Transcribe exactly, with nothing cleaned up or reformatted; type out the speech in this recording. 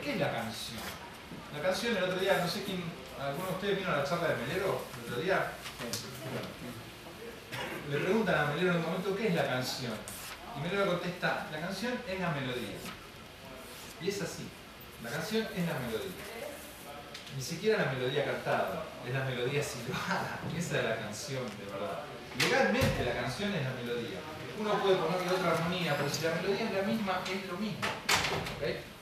¿qué es la canción? La canción el otro día, no sé quién, ¿alguno de ustedes vino a la charla de Melero el otro día? Le preguntan a Melero en un momento, ¿qué es la canción? Y Melero contesta, la canción es la melodía. Y es así, la canción es la melodía. Ni siquiera la melodía cantada, es la melodía silbada. Esa es la canción, de verdad. Legalmente la canción es la melodía. Uno puede ponerle otra armonía, pero si la melodía es la misma, es lo mismo. ¿Okay?